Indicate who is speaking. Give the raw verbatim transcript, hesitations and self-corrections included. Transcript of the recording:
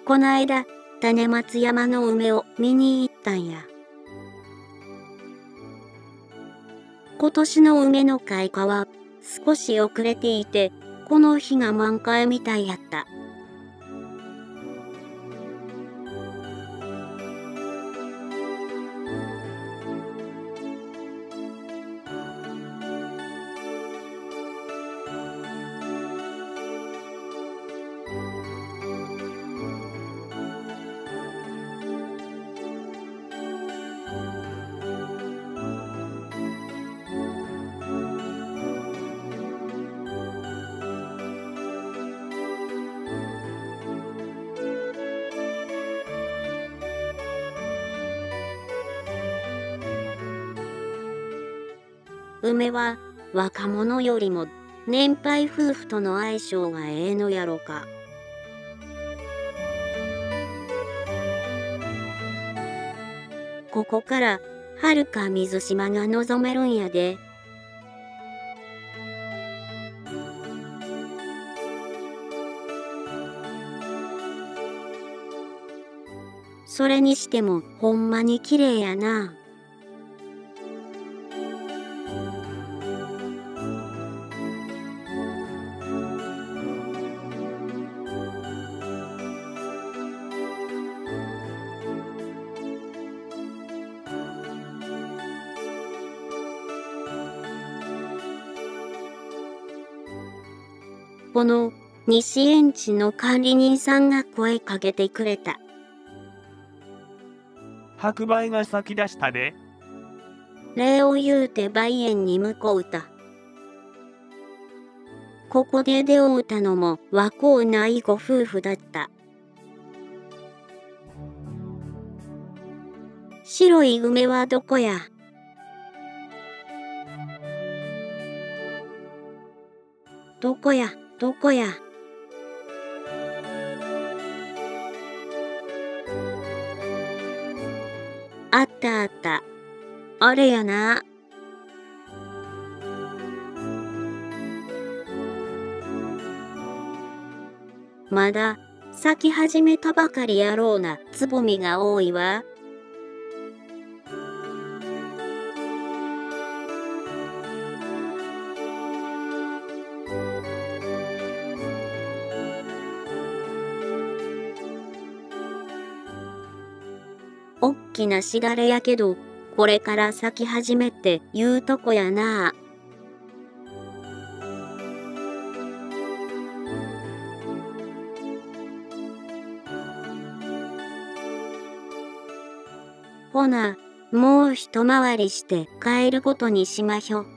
Speaker 1: こないだ種松山の梅を見に行ったんや。今年の梅の開花は少し遅れていて、この日が満開みたいやった。梅は若者よりも年配夫婦との相性がええのやろか。ここからはるか水島が望めるんやで。それにしてもほんまに綺麗やな。この西園地の管理人さんが声かけてくれた。
Speaker 2: 白梅が咲き出したで。
Speaker 1: 礼を言うて梅園に向こうた。ここで出会うたのも若うないご夫婦だった。白い梅はどこや。どこやどこや。あったあった。あれやな。まだ咲き始めたばかりやろうなつぼみが多いわ。おっきなしだれやけど、これから咲き始めて言うとこやな。ほな、もう一回りして帰ることにしまひょ。